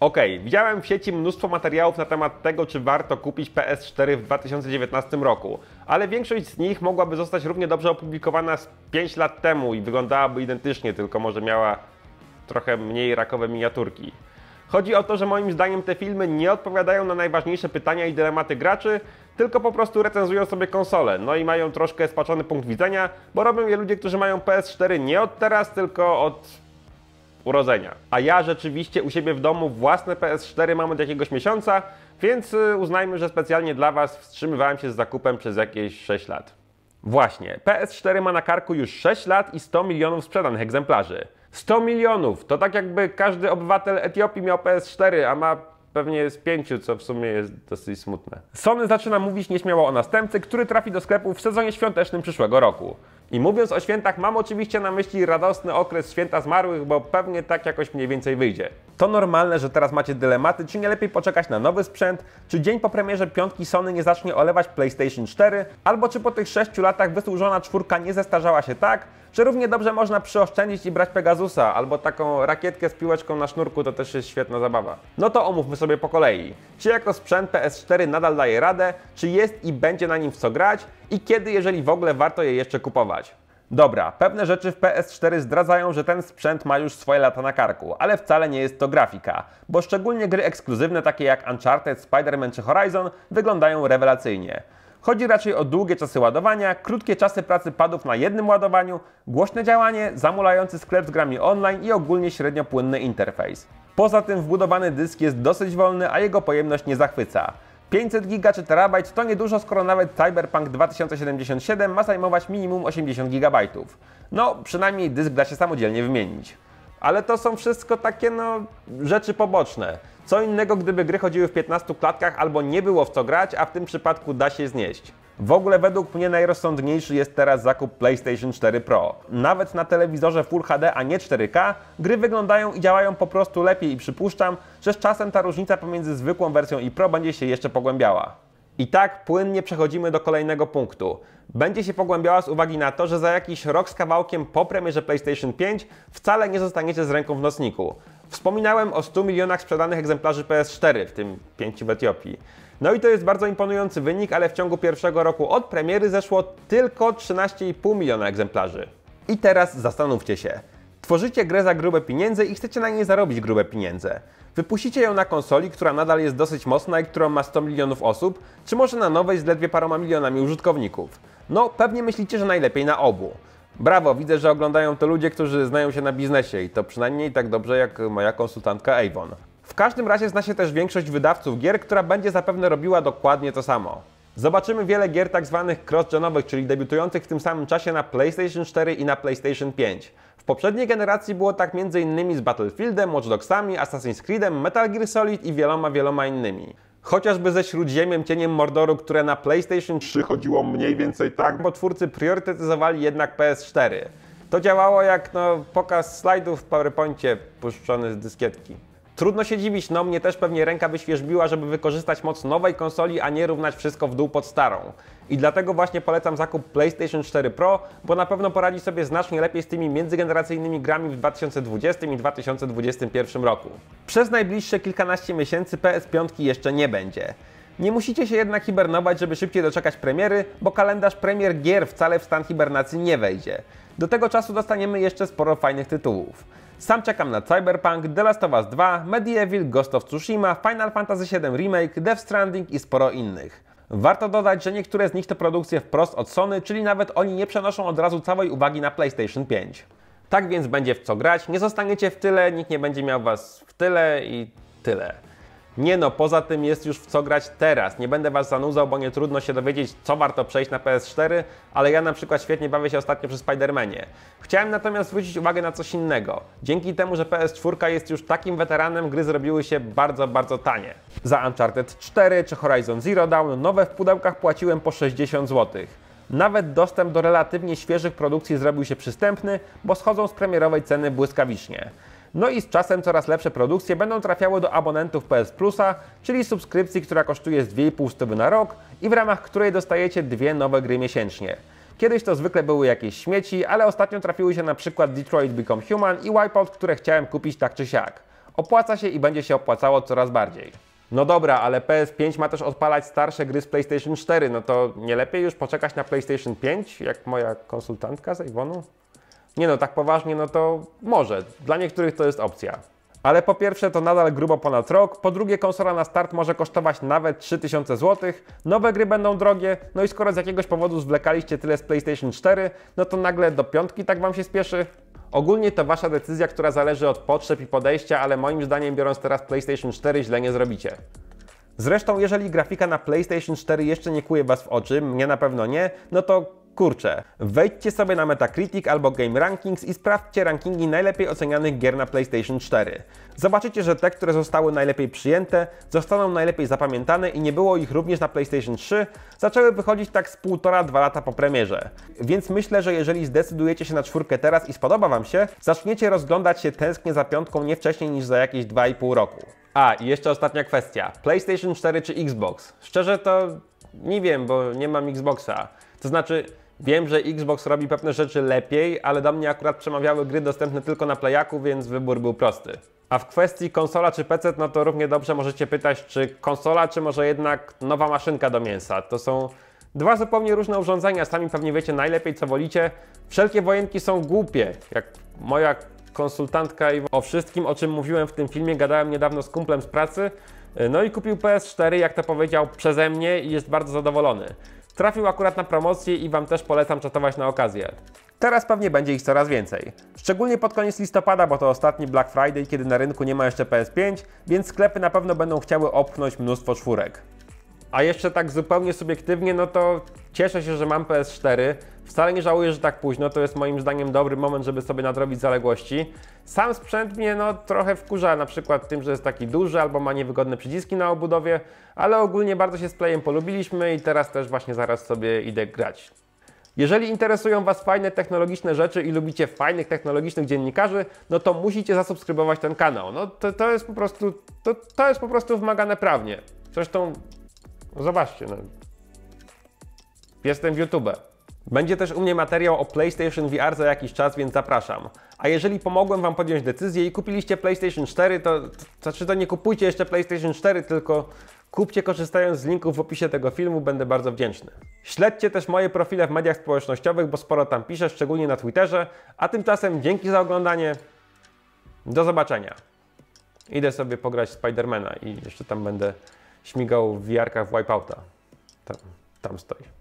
Okej, widziałem w sieci mnóstwo materiałów na temat tego, czy warto kupić PS4 w 2019 roku, ale większość z nich mogłaby zostać równie dobrze opublikowana z 5 lat temu i wyglądałaby identycznie, tylko może miała trochę mniej rakowe miniaturki. Chodzi o to, że moim zdaniem te filmy nie odpowiadają na najważniejsze pytania i dylematy graczy, tylko po prostu recenzują sobie konsole, no i mają troszkę spaczony punkt widzenia, bo robią je ludzie, którzy mają PS4 nie od teraz, tylko od urodzenia. A ja rzeczywiście u siebie w domu własne PS4 mam od jakiegoś miesiąca, więc uznajmy, że specjalnie dla Was wstrzymywałem się z zakupem przez jakieś 6 lat. Właśnie, PS4 ma na karku już 6 lat i 100 milionów sprzedanych egzemplarzy. 100 milionów! To tak jakby każdy obywatel Etiopii miał PS4, a ma pewnie z 5, co w sumie jest dosyć smutne. Sony zaczyna mówić nieśmiało o następcy, który trafi do sklepu w sezonie świątecznym przyszłego roku. I mówiąc o świętach, mam oczywiście na myśli radosny okres święta zmarłych, bo pewnie tak jakoś mniej więcej wyjdzie. To normalne, że teraz macie dylematy, czy nie lepiej poczekać na nowy sprzęt, czy dzień po premierze piątki Sony nie zacznie olewać PlayStation 4, albo czy po tych 6 latach wysłużona czwórka nie zestarzała się tak, że równie dobrze można przyoszczędzić i brać Pegasusa, albo taką rakietkę z piłeczką na sznurku, to też jest świetna zabawa. No to omówmy sobie po kolei. Czy jako sprzęt PS4 nadal daje radę, czy jest i będzie na nim w co grać i kiedy, jeżeli w ogóle, warto je jeszcze kupować? Dobra, pewne rzeczy w PS4 zdradzają, że ten sprzęt ma już swoje lata na karku, ale wcale nie jest to grafika, bo szczególnie gry ekskluzywne takie jak Uncharted, Spider-Man czy Horizon wyglądają rewelacyjnie. Chodzi raczej o długie czasy ładowania, krótkie czasy pracy padów na jednym ładowaniu, głośne działanie, zamulający sklep z grami online i ogólnie średnio płynny interfejs. Poza tym wbudowany dysk jest dosyć wolny, a jego pojemność nie zachwyca. 500 GB czy terabajt to niedużo, skoro nawet Cyberpunk 2077 ma zajmować minimum 80 GB. No, przynajmniej dysk da się samodzielnie wymienić. Ale to są wszystko takie, rzeczy poboczne. Co innego, gdyby gry chodziły w 15 klatkach albo nie było w co grać, a w tym przypadku da się znieść. W ogóle według mnie najrozsądniejszy jest teraz zakup PlayStation 4 Pro. Nawet na telewizorze Full HD, a nie 4K, gry wyglądają i działają po prostu lepiej i przypuszczam, że z czasem ta różnica pomiędzy zwykłą wersją i Pro będzie się jeszcze pogłębiała. I tak płynnie przechodzimy do kolejnego punktu. Będzie się pogłębiała z uwagi na to, że za jakiś rok z kawałkiem po premierze PlayStation 5 wcale nie zostaniecie z ręką w nocniku. Wspominałem o 100 milionach sprzedanych egzemplarzy PS4, w tym 5 w Etiopii. No i to jest bardzo imponujący wynik, ale w ciągu pierwszego roku od premiery zeszło tylko 13,5 miliona egzemplarzy. I teraz zastanówcie się. Tworzycie grę za grube pieniądze i chcecie na niej zarobić grube pieniądze. Wypuścicie ją na konsoli, która nadal jest dosyć mocna i którą ma 100 milionów osób, czy może na nowej z ledwie paroma milionami użytkowników? No, pewnie myślicie, że najlepiej na obu. Brawo, widzę, że oglądają to ludzie, którzy znają się na biznesie i to przynajmniej tak dobrze jak moja konsultantka Avon. W każdym razie zna się też większość wydawców gier, która będzie zapewne robiła dokładnie to samo. Zobaczymy wiele gier tzw. cross-genowych, czyli debiutujących w tym samym czasie na PlayStation 4 i na PlayStation 5. W poprzedniej generacji było tak m.in. z Battlefieldem, Watch Dogsami, Assassin's Creedem, Metal Gear Solid i wieloma innymi. Chociażby ze Śródziemiem Cieniem Mordoru, które na PlayStation 3 chodziło mniej więcej tak, bo twórcy priorytetyzowali jednak PS4. To działało jak pokaz slajdów w PowerPoincie puszczony z dyskietki. Trudno się dziwić, mnie też pewnie ręka by świerzbiła, żeby wykorzystać moc nowej konsoli, a nie równać wszystko w dół pod starą. I dlatego właśnie polecam zakup PlayStation 4 Pro, bo na pewno poradzi sobie znacznie lepiej z tymi międzygeneracyjnymi grami w 2020 i 2021 roku. Przez najbliższe kilkanaście miesięcy PS5 jeszcze nie będzie. Nie musicie się jednak hibernować, żeby szybciej doczekać premiery, bo kalendarz premier gier wcale w stan hibernacji nie wejdzie. Do tego czasu dostaniemy jeszcze sporo fajnych tytułów. Sam czekam na Cyberpunk, The Last of Us 2, Medieval, Ghost of Tsushima, Final Fantasy VII Remake, Death Stranding i sporo innych. Warto dodać, że niektóre z nich to produkcje wprost od Sony, czyli nawet oni nie przenoszą od razu całej uwagi na PlayStation 5. Tak więc będzie w co grać, nie zostaniecie w tyle, nikt nie będzie miał was w tyle i tyle. Nie poza tym jest już w co grać teraz. Nie będę was zanudzał, bo nie trudno się dowiedzieć, co warto przejść na PS4, ale ja na przykład świetnie bawię się ostatnio przy Spider-Manie. Chciałem natomiast zwrócić uwagę na coś innego. Dzięki temu, że PS4 jest już takim weteranem, gry zrobiły się bardzo tanie. Za Uncharted 4 czy Horizon Zero Dawn nowe w pudełkach płaciłem po 60 zł. Nawet dostęp do relatywnie świeżych produkcji zrobił się przystępny, bo schodzą z premierowej ceny błyskawicznie. No i z czasem coraz lepsze produkcje będą trafiały do abonentów PS Plusa, czyli subskrypcji, która kosztuje z 2,5 na rok i w ramach której dostajecie 2 nowe gry miesięcznie. Kiedyś to zwykle były jakieś śmieci, ale ostatnio trafiły się na przykład Detroit Become Human i Wipeout, które chciałem kupić tak czy siak. Opłaca się i będzie się opłacało coraz bardziej. No dobra, ale PS5 ma też odpalać starsze gry z PlayStation 4, no to nie lepiej już poczekać na PlayStation 5, jak moja konsultantka z Avonu? Nie no, tak poważnie, no to może. Dla niektórych to jest opcja. Ale po pierwsze to nadal grubo ponad rok, po drugie konsola na start może kosztować nawet 3000 zł, nowe gry będą drogie, no i skoro z jakiegoś powodu zwlekaliście tyle z PlayStation 4, no to nagle do piątki tak wam się spieszy? Ogólnie to wasza decyzja, która zależy od potrzeb i podejścia, ale moim zdaniem biorąc teraz PlayStation 4 źle nie zrobicie. Zresztą jeżeli grafika na PlayStation 4 jeszcze nie kłuje was w oczy, mnie na pewno nie, no to kurczę, wejdźcie sobie na Metacritic albo Game Rankings i sprawdźcie rankingi najlepiej ocenianych gier na PlayStation 4. Zobaczycie, że te, które zostały najlepiej przyjęte, zostaną najlepiej zapamiętane i nie było ich również na PlayStation 3, zaczęły wychodzić tak z 1,5–2 lata po premierze. Więc myślę, że jeżeli zdecydujecie się na czwórkę teraz i spodoba wam się, zaczniecie rozglądać się tęsknie za piątką nie wcześniej niż za jakieś 2,5 roku. A, i jeszcze ostatnia kwestia. PlayStation 4 czy Xbox? Szczerze to nie wiem, bo nie mam Xboxa. To znaczy, wiem, że Xbox robi pewne rzeczy lepiej, ale do mnie akurat przemawiały gry dostępne tylko na Playaku, więc wybór był prosty. A w kwestii konsola czy PC, no to równie dobrze możecie pytać, czy konsola, czy może jednak nowa maszynka do mięsa. To są dwa zupełnie różne urządzenia, sami pewnie wiecie najlepiej, co wolicie. Wszelkie wojenki są głupie, jak moja konsultantka i o wszystkim, o czym mówiłem w tym filmie, gadałem niedawno z kumplem z pracy, no i kupił PS4, jak to powiedział, przeze mnie i jest bardzo zadowolony. Trafił akurat na promocję i wam też polecam czatować na okazję. Teraz pewnie będzie ich coraz więcej. Szczególnie pod koniec listopada, bo to ostatni Black Friday, kiedy na rynku nie ma jeszcze PS5, więc sklepy na pewno będą chciały opchnąć mnóstwo czwórek. A jeszcze tak zupełnie subiektywnie, no to cieszę się, że mam PS4. Wcale nie żałuję, że tak późno, to jest moim zdaniem dobry moment, żeby sobie nadrobić zaległości. Sam sprzęt mnie no trochę wkurza, na przykład tym, że jest taki duży albo ma niewygodne przyciski na obudowie, ale ogólnie bardzo się z Playem polubiliśmy i teraz też właśnie zaraz sobie idę grać. Jeżeli interesują was fajne technologiczne rzeczy i lubicie fajnych technologicznych dziennikarzy, no to musicie zasubskrybować ten kanał. No to jest po prostu wymagane prawnie. Zresztą zobaczcie, no. Jestem w YouTube. Będzie też u mnie materiał o PlayStation VR za jakiś czas, więc zapraszam. A jeżeli pomogłem wam podjąć decyzję i kupiliście PlayStation 4, to nie kupujcie jeszcze PlayStation 4, tylko kupcie korzystając z linków w opisie tego filmu, będę bardzo wdzięczny. Śledźcie też moje profile w mediach społecznościowych, bo sporo tam piszę, szczególnie na Twitterze, a tymczasem dzięki za oglądanie. Do zobaczenia. Idę sobie pograć Spidermana i jeszcze tam będę śmigał w VR-kach w Wipeouta. Tam stoi.